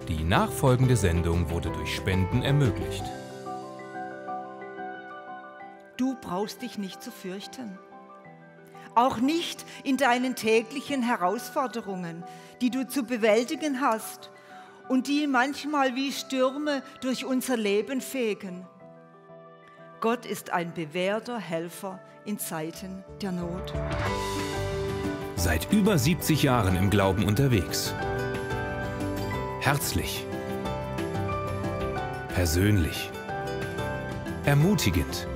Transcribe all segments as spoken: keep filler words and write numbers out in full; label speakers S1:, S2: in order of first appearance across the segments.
S1: Die nachfolgende Sendung wurde durch Spenden ermöglicht.
S2: Du brauchst dich nicht zu fürchten. Auch nicht in deinen täglichen Herausforderungen, die du zu bewältigen hast und die manchmal wie Stürme durch unser Leben fegen. Gott ist ein bewährter Helfer in Zeiten der Not.
S1: Seit über siebzig Jahren im Glauben unterwegs. Herzlich, persönlich, ermutigend.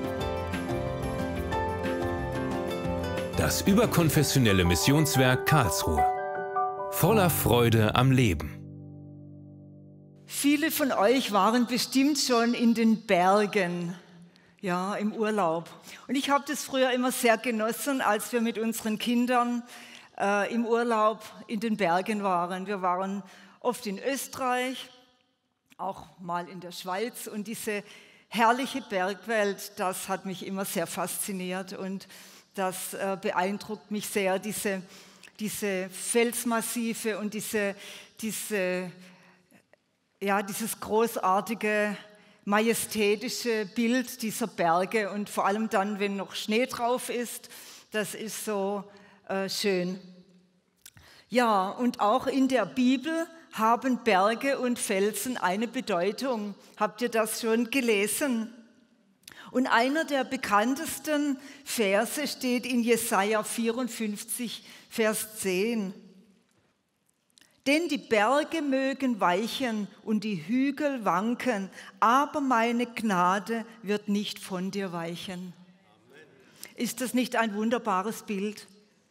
S1: Das überkonfessionelle Missionswerk Karlsruhe. Voller Freude am Leben.
S2: Viele von euch waren bestimmt schon in den Bergen, ja, im Urlaub. Und ich habe das früher immer sehr genossen, als wir mit unseren Kindern äh, im Urlaub in den Bergen waren. Wir waren oft in Österreich, auch mal in der Schweiz. Und diese herrliche Bergwelt, das hat mich immer sehr fasziniert und das äh, beeindruckt mich sehr, diese, diese Felsmassive und diese, diese, ja, dieses großartige, majestätische Bild dieser Berge und vor allem dann, wenn noch Schnee drauf ist, das ist so äh, schön. Ja, und auch in der Bibel haben Berge und Felsen eine Bedeutung. Habt ihr das schon gelesen? Und einer der bekanntesten Verse steht in Jesaja vierundfünfzig, Vers zehn. Denn die Berge mögen weichen und die Hügel wanken, aber meine Gnade wird nicht von dir weichen. Amen. Ist das nicht ein wunderbares Bild?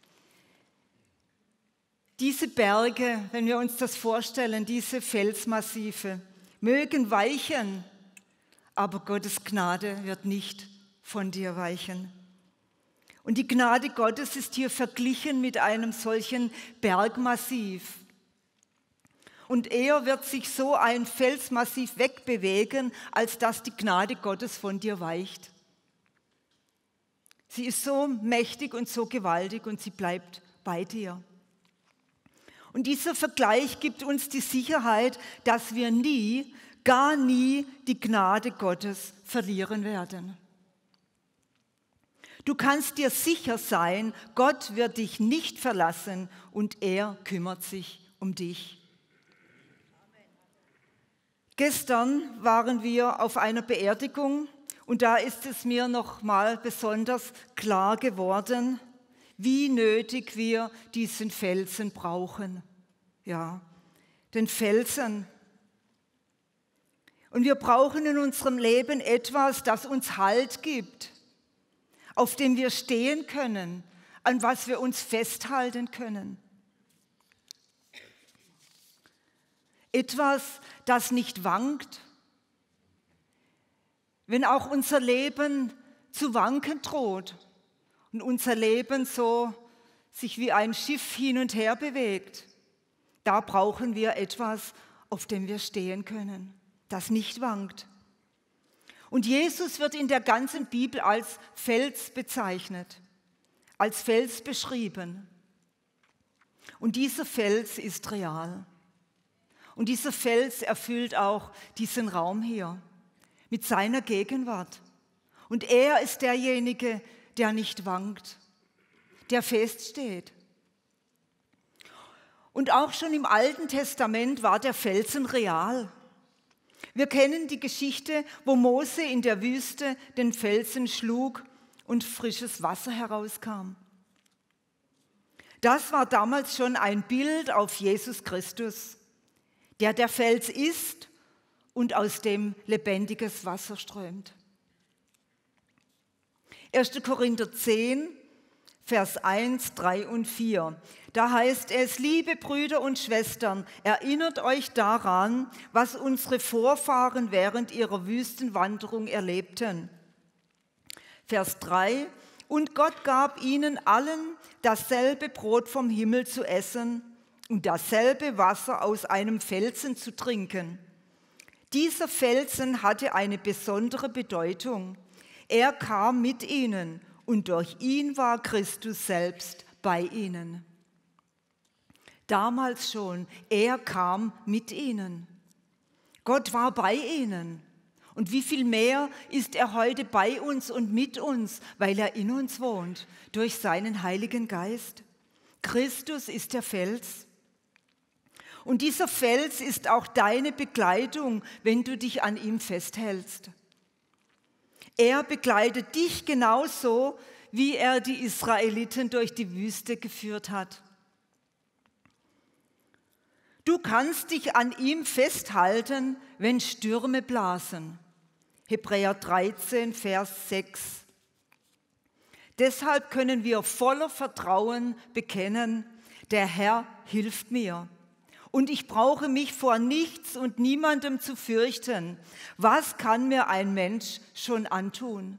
S2: Diese Berge, wenn wir uns das vorstellen, diese Felsmassive, mögen weichen, aber Gottes Gnade wird nicht von dir weichen. Und die Gnade Gottes ist hier verglichen mit einem solchen Bergmassiv. Und eher wird sich so ein Felsmassiv wegbewegen, als dass die Gnade Gottes von dir weicht. Sie ist so mächtig und so gewaltig und sie bleibt bei dir. Und dieser Vergleich gibt uns die Sicherheit, dass wir nie, gar nie die Gnade Gottes verlieren werden. Du kannst dir sicher sein, Gott wird dich nicht verlassen und er kümmert sich um dich. Gestern waren wir auf einer Beerdigung und da ist es mir noch mal besonders klar geworden, wie nötig wir diesen Felsen brauchen. Ja, den Felsen. Und wir brauchen in unserem Leben etwas, das uns Halt gibt, auf dem wir stehen können, an was wir uns festhalten können. Etwas, das nicht wankt. Wenn auch unser Leben zu wanken droht und unser Leben so sich wie ein Schiff hin und her bewegt, da brauchen wir etwas, auf dem wir stehen können, das nicht wankt. Und Jesus wird in der ganzen Bibel als Fels bezeichnet, als Fels beschrieben. Und dieser Fels ist real. Und dieser Fels erfüllt auch diesen Raum hier mit seiner Gegenwart. Und er ist derjenige, der nicht wankt, der feststeht. Und auch schon im Alten Testament war der Felsen real. Wir kennen die Geschichte, wo Mose in der Wüste den Felsen schlug und frisches Wasser herauskam. Das war damals schon ein Bild auf Jesus Christus, der der Fels ist und aus dem lebendiges Wasser strömt. erster Korinther zehn, Vers eins, drei und vier. Da heißt es, liebe Brüder und Schwestern, erinnert euch daran, was unsere Vorfahren während ihrer Wüstenwanderung erlebten. Vers drei, und Gott gab ihnen allen dasselbe Brot vom Himmel zu essen und dasselbe Wasser aus einem Felsen zu trinken. Dieser Felsen hatte eine besondere Bedeutung. Er kam mit ihnen und durch ihn war Christus selbst bei ihnen. Damals schon, er kam mit ihnen. Gott war bei ihnen. Und wie viel mehr ist er heute bei uns und mit uns, weil er in uns wohnt, durch seinen Heiligen Geist. Christus ist der Fels. Und dieser Fels ist auch deine Begleitung, wenn du dich an ihm festhältst. Er begleitet dich genauso, wie er die Israeliten durch die Wüste geführt hat. Du kannst dich an ihm festhalten, wenn Stürme blasen. Hebräer dreizehn, Vers sechs. Deshalb können wir voller Vertrauen bekennen, der Herr hilft mir. Und ich brauche mich vor nichts und niemandem zu fürchten. Was kann mir ein Mensch schon antun?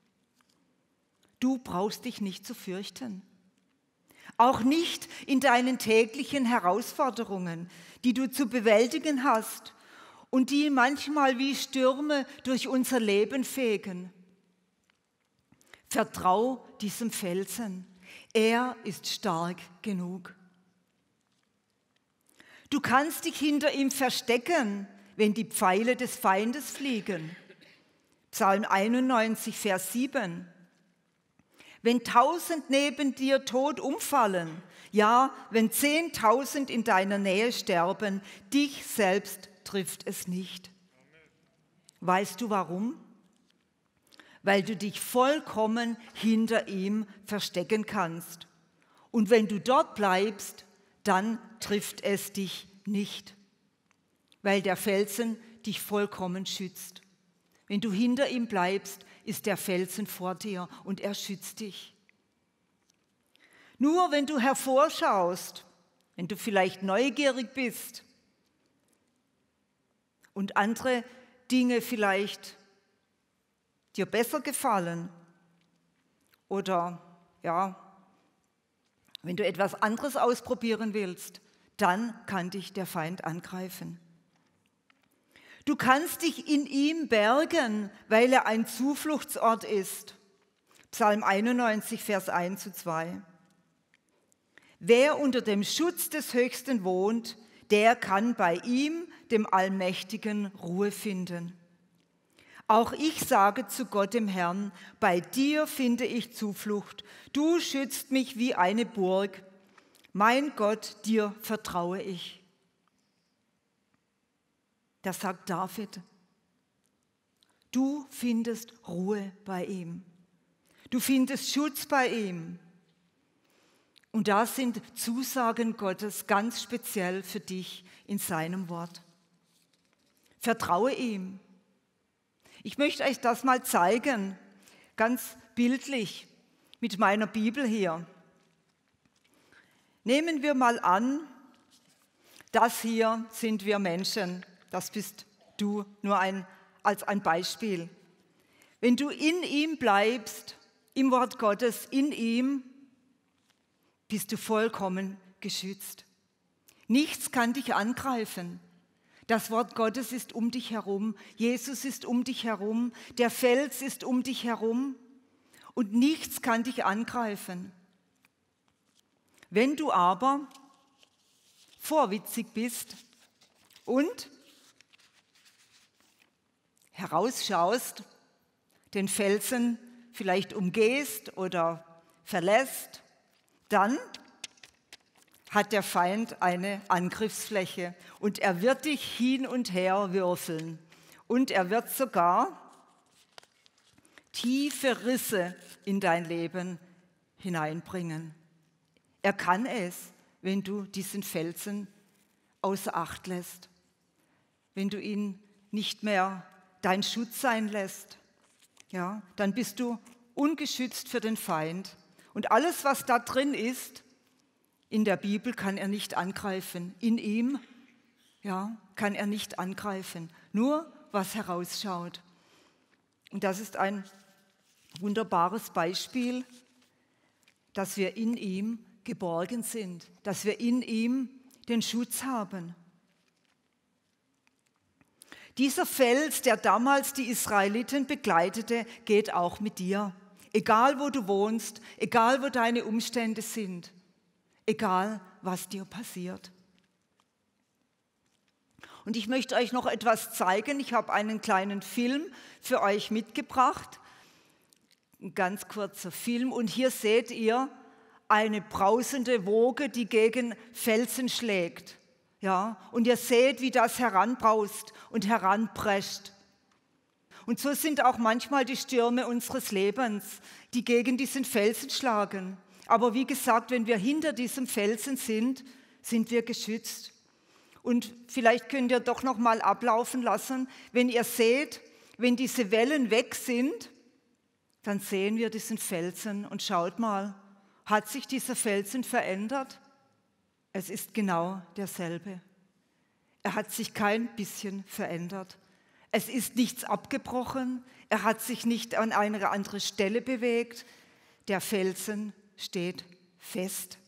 S2: Du brauchst dich nicht zu fürchten. Auch nicht in deinen täglichen Herausforderungen, die du zu bewältigen hast und die manchmal wie Stürme durch unser Leben fegen. Vertrau diesem Felsen. Er ist stark genug. Du kannst dich hinter ihm verstecken, wenn die Pfeile des Feindes fliegen. Psalm einundneunzig, Vers sieben. Wenn tausend neben dir tot umfallen, ja, wenn zehntausend in deiner Nähe sterben, dich selbst trifft es nicht. Weißt du warum? Weil du dich vollkommen hinter ihm verstecken kannst. Und wenn du dort bleibst, dann trifft es dich nicht, weil der Felsen dich vollkommen schützt. Wenn du hinter ihm bleibst, ist der Felsen vor dir und er schützt dich. Nur wenn du hervorschaust, wenn du vielleicht neugierig bist und andere Dinge vielleicht dir besser gefallen oder ja, wenn du etwas anderes ausprobieren willst, dann kann dich der Feind angreifen. Du kannst dich in ihm bergen, weil er ein Zufluchtsort ist. Psalm einundneunzig, Vers eins zu zwei. Wer unter dem Schutz des Höchsten wohnt, der kann bei ihm, dem Allmächtigen, Ruhe finden. Auch ich sage zu Gott dem Herrn, bei dir finde ich Zuflucht. Du schützt mich wie eine Burg. Mein Gott, dir vertraue ich. Das sagt David. Du findest Ruhe bei ihm. Du findest Schutz bei ihm. Und da sind Zusagen Gottes ganz speziell für dich in seinem Wort. Vertraue ihm. Ich möchte euch das mal zeigen, ganz bildlich mit meiner Bibel hier. Nehmen wir mal an, das hier sind wir Menschen. Das bist du, nur ein, als ein Beispiel. Wenn du in ihm bleibst, im Wort Gottes, in ihm, bist du vollkommen geschützt. Nichts kann dich angreifen. Das Wort Gottes ist um dich herum, Jesus ist um dich herum, der Fels ist um dich herum und nichts kann dich angreifen. Wenn du aber vorwitzig bist und herausschaust, den Felsen vielleicht umgehst oder verlässt, dann hat der Feind eine Angriffsfläche und er wird dich hin und her würfeln und er wird sogar tiefe Risse in dein Leben hineinbringen. Er kann es, wenn du diesen Felsen außer Acht lässt, wenn du ihn nicht mehr dein Schutz sein lässt, ja, dann bist du ungeschützt für den Feind und alles, was da drin ist, in der Bibel kann er nicht angreifen. In ihm, ja, kann er nicht angreifen. Nur was herausschaut. Und das ist ein wunderbares Beispiel, dass wir in ihm geborgen sind, dass wir in ihm den Schutz haben. Dieser Fels, der damals die Israeliten begleitete, geht auch mit dir. Egal, wo du wohnst, egal, wo deine Umstände sind. Egal, was dir passiert. Und ich möchte euch noch etwas zeigen. Ich habe einen kleinen Film für euch mitgebracht. Ein ganz kurzer Film. Und hier seht ihr eine brausende Woge, die gegen Felsen schlägt. Ja, und ihr seht, wie das heranbraust und heranprescht. Und so sind auch manchmal die Stürme unseres Lebens, die gegen diesen Felsen schlagen. Aber wie gesagt, wenn wir hinter diesem Felsen sind, sind wir geschützt. Und vielleicht könnt ihr doch noch mal ablaufen lassen, wenn ihr seht, wenn diese Wellen weg sind, dann sehen wir diesen Felsen und schaut mal, hat sich dieser Felsen verändert? Es ist genau derselbe. Er hat sich kein bisschen verändert. Es ist nichts abgebrochen. Er hat sich nicht an eine andere Stelle bewegt. Der Felsen steht fest.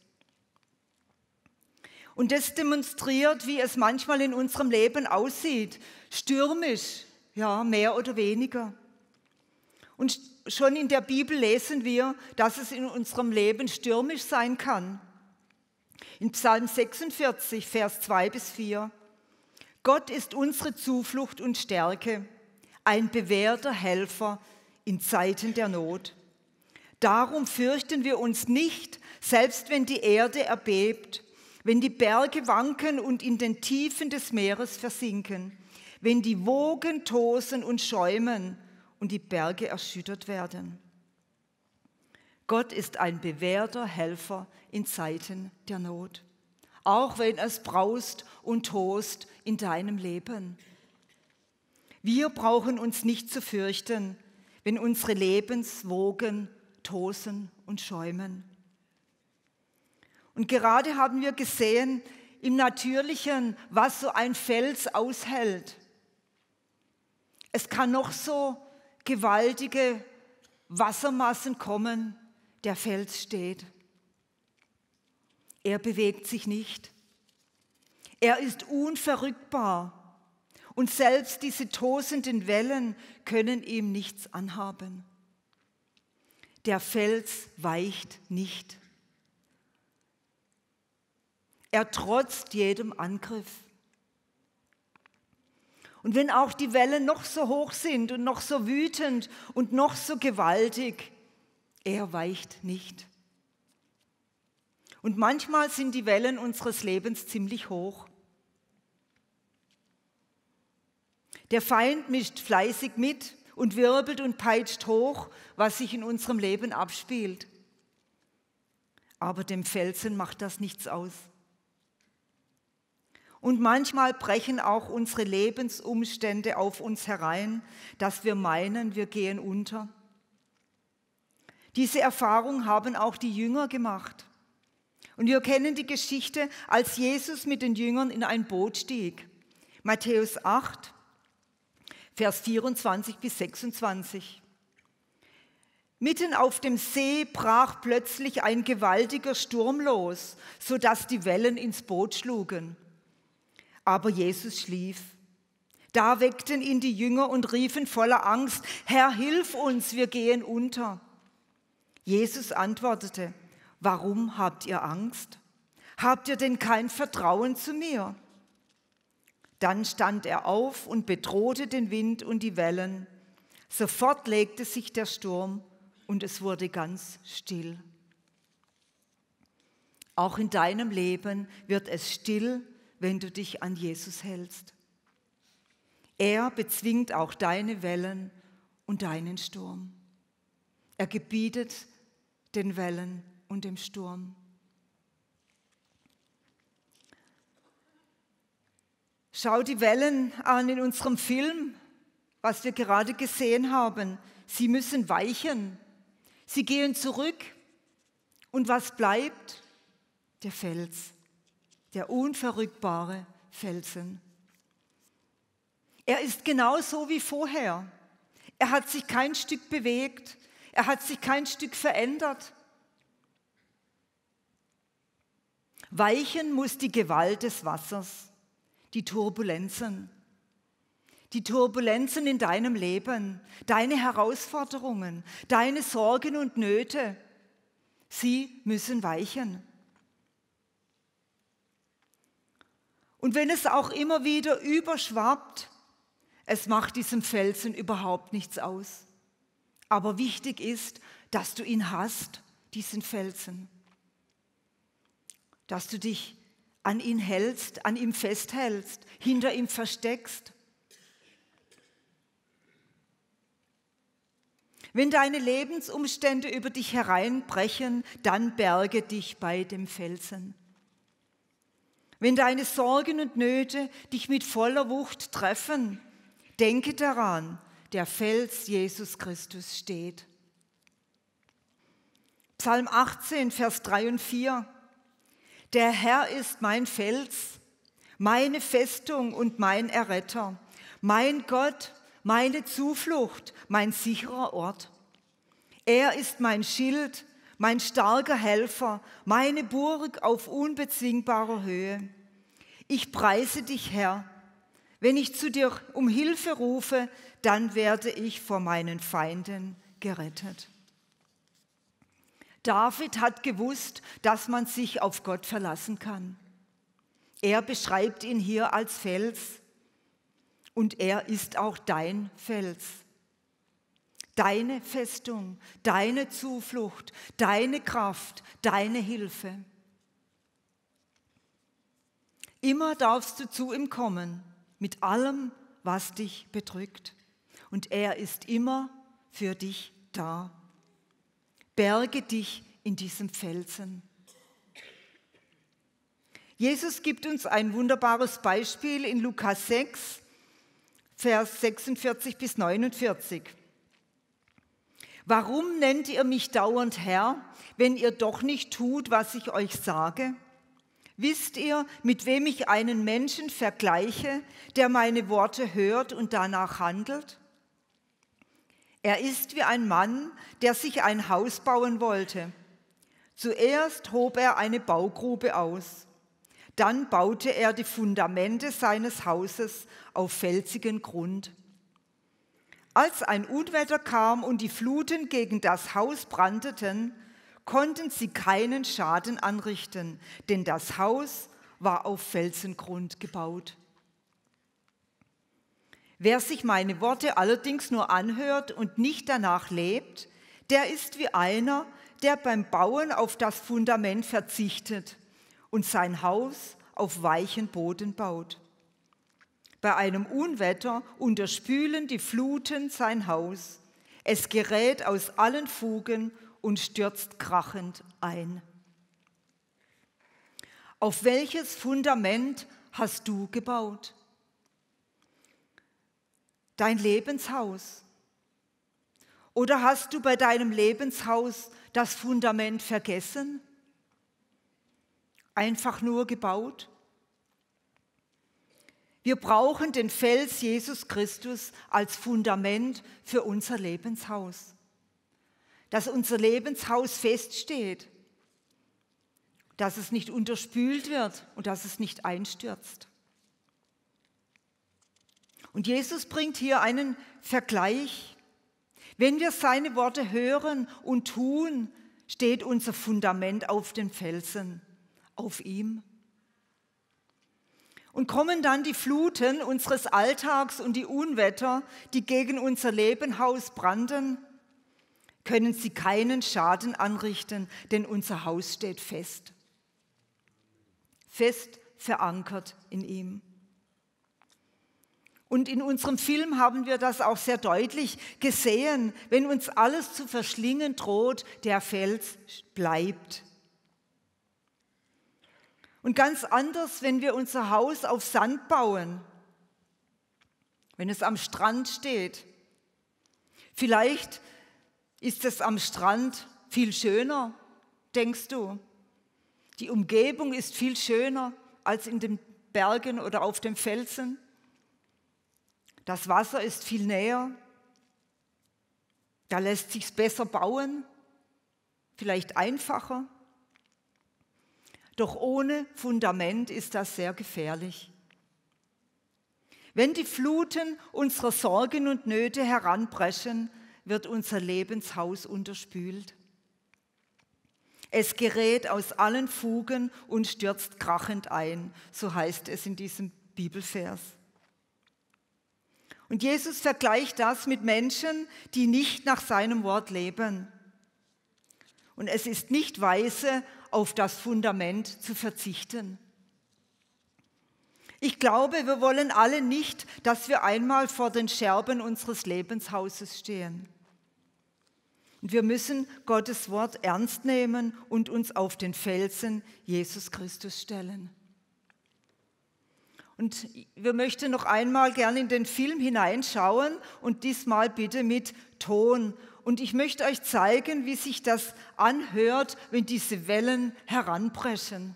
S2: Und das demonstriert, wie es manchmal in unserem Leben aussieht. Stürmisch, ja, mehr oder weniger. Und schon in der Bibel lesen wir, dass es in unserem Leben stürmisch sein kann. In Psalm sechsundvierzig, Vers zwei bis vier. Gott ist unsere Zuflucht und Stärke, ein bewährter Helfer in Zeiten der Not. Darum fürchten wir uns nicht, selbst wenn die Erde erbebt, wenn die Berge wanken und in den Tiefen des Meeres versinken, wenn die Wogen tosen und schäumen und die Berge erschüttert werden. Gott ist ein bewährter Helfer in Zeiten der Not, auch wenn es braust und tost in deinem Leben. Wir brauchen uns nicht zu fürchten, wenn unsere Lebenswogen tosen und schäumen. Und gerade haben wir gesehen im Natürlichen, was so ein Fels aushält. Es kann noch so gewaltige Wassermassen kommen, der Fels steht. Er bewegt sich nicht. Er ist unverrückbar. Und selbst diese tosenden Wellen können ihm nichts anhaben. Der Fels weicht nicht. Er trotzt jedem Angriff. Und wenn auch die Wellen noch so hoch sind und noch so wütend und noch so gewaltig, er weicht nicht. Und manchmal sind die Wellen unseres Lebens ziemlich hoch. Der Feind mischt fleißig mit und wirbelt und peitscht hoch, was sich in unserem Leben abspielt. Aber dem Felsen macht das nichts aus. Und manchmal brechen auch unsere Lebensumstände auf uns herein, dass wir meinen, wir gehen unter. Diese Erfahrung haben auch die Jünger gemacht. Und wir kennen die Geschichte, als Jesus mit den Jüngern in ein Boot stieg. Matthäus acht, Vers vierundzwanzig bis sechsundzwanzig. Mitten auf dem See brach plötzlich ein gewaltiger Sturm los, sodass die Wellen ins Boot schlugen. Aber Jesus schlief. Da weckten ihn die Jünger und riefen voller Angst: Herr, hilf uns, wir gehen unter. Jesus antwortete: Warum habt ihr Angst? Habt ihr denn kein Vertrauen zu mir? Dann stand er auf und bedrohte den Wind und die Wellen. Sofort legte sich der Sturm und es wurde ganz still. Auch in deinem Leben wird es still, wenn du dich an Jesus hältst. Er bezwingt auch deine Wellen und deinen Sturm. Er gebietet den Wellen und dem Sturm. Schau die Wellen an in unserem Film, was wir gerade gesehen haben. Sie müssen weichen. Sie gehen zurück. Und was bleibt? Der Fels, der unverrückbare Felsen. Er ist genauso wie vorher. Er hat sich kein Stück bewegt. Er hat sich kein Stück verändert. Weichen muss die Gewalt des Wassers, die Turbulenzen. Die Turbulenzen in deinem Leben, deine Herausforderungen, deine Sorgen und Nöte, sie müssen weichen. Und wenn es auch immer wieder überschwappt, es macht diesem Felsen überhaupt nichts aus. Aber wichtig ist, dass du ihn hast, diesen Felsen. Dass du dich an ihn hältst, an ihm festhältst, hinter ihm versteckst. Wenn deine Lebensumstände über dich hereinbrechen, dann berge dich bei dem Felsen. Wenn deine Sorgen und Nöte dich mit voller Wucht treffen, denke daran, der Fels Jesus Christus steht. Psalm achtzehn, Vers drei und vier. Der Herr ist mein Fels, meine Festung und mein Erretter, mein Gott, meine Zuflucht, mein sicherer Ort. Er ist mein Schild, mein starker Helfer, meine Burg auf unbezwingbarer Höhe. Ich preise dich, Herr. Wenn ich zu dir um Hilfe rufe, dann werde ich vor meinen Feinden gerettet. David hat gewusst, dass man sich auf Gott verlassen kann. Er beschreibt ihn hier als Fels und er ist auch dein Fels. Deine Festung, deine Zuflucht, deine Kraft, deine Hilfe. Immer darfst du zu ihm kommen, mit allem, was dich bedrückt. Und er ist immer für dich da. Berge dich in diesem Felsen. Jesus gibt uns ein wunderbares Beispiel in Lukas sechs, Vers sechsundvierzig bis neunundvierzig. Warum nennt ihr mich dauernd Herr, wenn ihr doch nicht tut, was ich euch sage? Wisst ihr, mit wem ich einen Menschen vergleiche, der meine Worte hört und danach handelt? Er ist wie ein Mann, der sich ein Haus bauen wollte. Zuerst hob er eine Baugrube aus. Dann baute er die Fundamente seines Hauses auf felsigen Grund. Als ein Unwetter kam und die Fluten gegen das Haus brandeten, konnten sie keinen Schaden anrichten, denn das Haus war auf Felsengrund gebaut. Wer sich meine Worte allerdings nur anhört und nicht danach lebt, der ist wie einer, der beim Bauen auf das Fundament verzichtet und sein Haus auf weichen Boden baut. Bei einem Unwetter unterspülen die Fluten sein Haus. Es gerät aus allen Fugen und stürzt krachend ein. Auf welches Fundament hast du gebaut? Dein Lebenshaus? Oder hast du bei deinem Lebenshaus das Fundament vergessen? Einfach nur gebaut? Wir brauchen den Fels Jesus Christus als Fundament für unser Lebenshaus. Dass unser Lebenshaus feststeht, dass es nicht unterspült wird und dass es nicht einstürzt. Und Jesus bringt hier einen Vergleich. Wenn wir seine Worte hören und tun, steht unser Fundament auf den Felsen, auf ihm. Und kommen dann die Fluten unseres Alltags und die Unwetter, die gegen unser Lebenshaus branden, können sie keinen Schaden anrichten, denn unser Haus steht fest. Fest verankert in ihm. Und in unserem Film haben wir das auch sehr deutlich gesehen. Wenn uns alles zu verschlingen droht, der Fels bleibt. Und ganz anders, wenn wir unser Haus auf Sand bauen, wenn es am Strand steht. Vielleicht ist es am Strand viel schöner, denkst du. Die Umgebung ist viel schöner als in den Bergen oder auf dem Felsen. Das Wasser ist viel näher. Da lässt sich's besser bauen, vielleicht einfacher. Doch ohne Fundament ist das sehr gefährlich. Wenn die Fluten unserer Sorgen und Nöte heranbrechen, wird unser Lebenshaus unterspült. Es gerät aus allen Fugen und stürzt krachend ein, so heißt es in diesem Bibelvers. Und Jesus vergleicht das mit Menschen, die nicht nach seinem Wort leben. Und es ist nicht weise, auf das Fundament zu verzichten. Ich glaube, wir wollen alle nicht, dass wir einmal vor den Scherben unseres Lebenshauses stehen. Und wir müssen Gottes Wort ernst nehmen und uns auf den Felsen Jesus Christus stellen. Und wir möchten noch einmal gerne in den Film hineinschauen und diesmal bitte mit Ton. Und ich möchte euch zeigen, wie sich das anhört, wenn diese Wellen heranbrechen.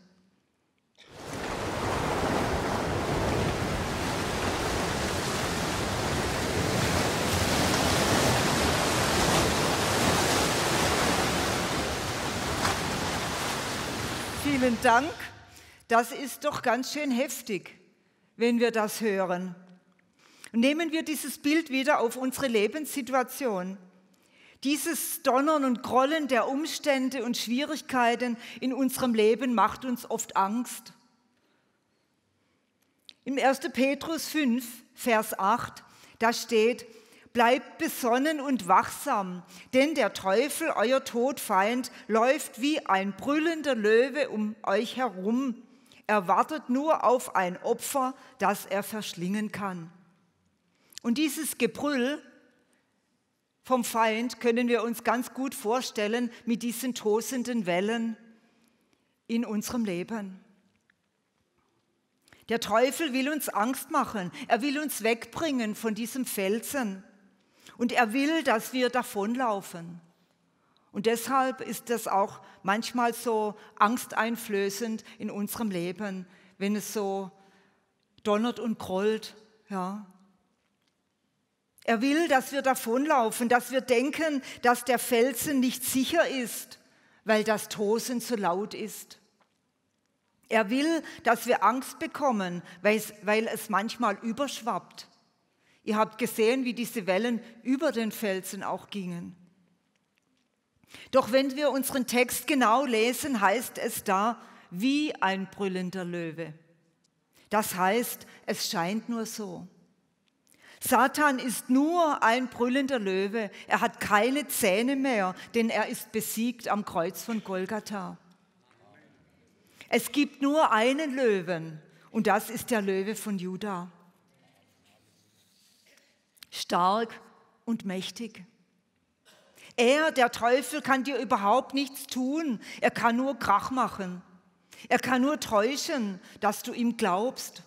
S2: Vielen Dank. Das ist doch ganz schön heftig, wenn wir das hören. Und nehmen wir dieses Bild wieder auf unsere Lebenssituation. Dieses Donnern und Grollen der Umstände und Schwierigkeiten in unserem Leben macht uns oft Angst. Im ersten Petrus fünf, Vers acht, da steht: Bleibt besonnen und wachsam, denn der Teufel, euer Todfeind, läuft wie ein brüllender Löwe um euch herum. Er wartet nur auf ein Opfer, das er verschlingen kann. Und dieses Gebrüll vom Feind können wir uns ganz gut vorstellen mit diesen tosenden Wellen in unserem Leben. Der Teufel will uns Angst machen, er will uns wegbringen von diesem Felsen und er will, dass wir davonlaufen. Und deshalb ist das auch manchmal so angsteinflößend in unserem Leben, wenn es so donnert und grollt. Ja. Er will, dass wir davonlaufen, dass wir denken, dass der Felsen nicht sicher ist, weil das Tosen so laut ist. Er will, dass wir Angst bekommen, weil es, weil es manchmal überschwappt. Ihr habt gesehen, wie diese Wellen über den Felsen auch gingen. Doch wenn wir unseren Text genau lesen, heißt es da, wie ein brüllender Löwe. Das heißt, es scheint nur so. Satan ist nur ein brüllender Löwe. Er hat keine Zähne mehr, denn er ist besiegt am Kreuz von Golgatha. Es gibt nur einen Löwen und das ist der Löwe von Juda. Stark und mächtig. Er, der Teufel, kann dir überhaupt nichts tun. Er kann nur Krach machen. Er kann nur täuschen, dass du ihm glaubst.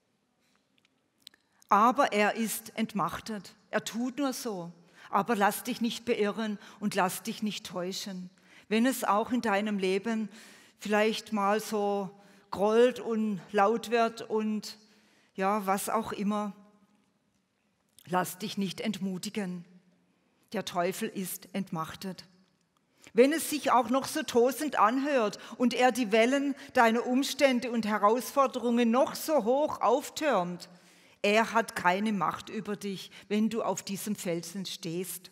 S2: Aber er ist entmachtet. Er tut nur so. Aber lass dich nicht beirren und lass dich nicht täuschen. Wenn es auch in deinem Leben vielleicht mal so grollt und laut wird und ja, was auch immer, lass dich nicht entmutigen. Der Teufel ist entmachtet. Wenn es sich auch noch so tosend anhört und er die Wellen deiner Umstände und Herausforderungen noch so hoch auftürmt, er hat keine Macht über dich, wenn du auf diesem Felsen stehst.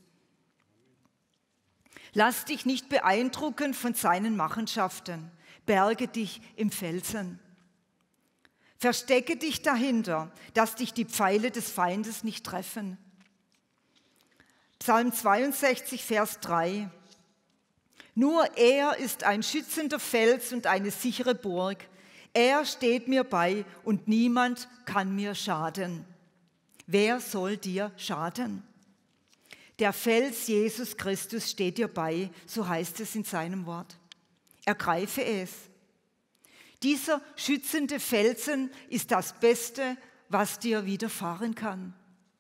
S2: Lass dich nicht beeindrucken von seinen Machenschaften. Berge dich im Felsen. Verstecke dich dahinter, dass dich die Pfeile des Feindes nicht treffen. Psalm zweiundsechzig, Vers drei. Nur er ist ein schützender Fels und eine sichere Burg. Er steht mir bei und niemand kann mir schaden. Wer soll dir schaden? Der Fels Jesus Christus steht dir bei, so heißt es in seinem Wort. Ergreife es. Dieser schützende Felsen ist das Beste, was dir widerfahren kann.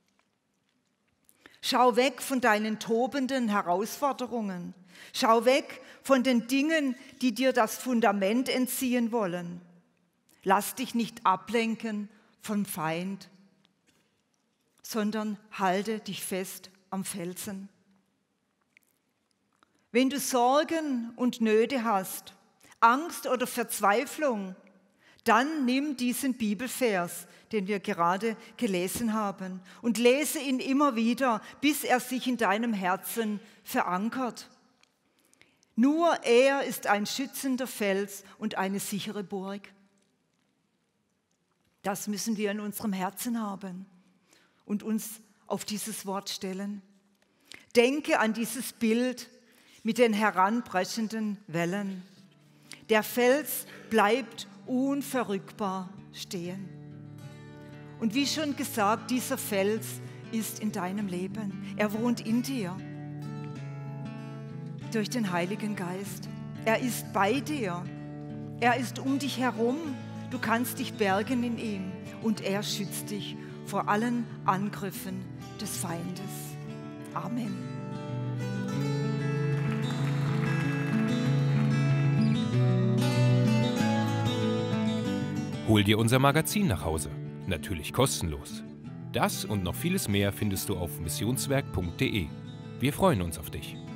S2: Schau weg von deinen tobenden Herausforderungen. Schau weg von den Dingen, die dir das Fundament entziehen wollen. Lass dich nicht ablenken vom Feind, sondern halte dich fest am Felsen. Wenn du Sorgen und Nöte hast, Angst oder Verzweiflung, dann nimm diesen Bibelvers, den wir gerade gelesen haben, und lese ihn immer wieder, bis er sich in deinem Herzen verankert. Nur er ist ein schützender Fels und eine sichere Burg. Das müssen wir in unserem Herzen haben und uns auf dieses Wort stellen. Denke an dieses Bild mit den heranbrechenden Wellen. Der Fels bleibt unverrückbar stehen. Und wie schon gesagt, dieser Fels ist in deinem Leben. Er wohnt in dir durch den Heiligen Geist. Er ist bei dir. Er ist um dich herum. Du kannst dich bergen in ihm und er schützt dich vor allen Angriffen des Feindes. Amen.
S1: Hol dir unser Magazin nach Hause. Natürlich kostenlos. Das und noch vieles mehr findest du auf missionswerk punkt de. Wir freuen uns auf dich.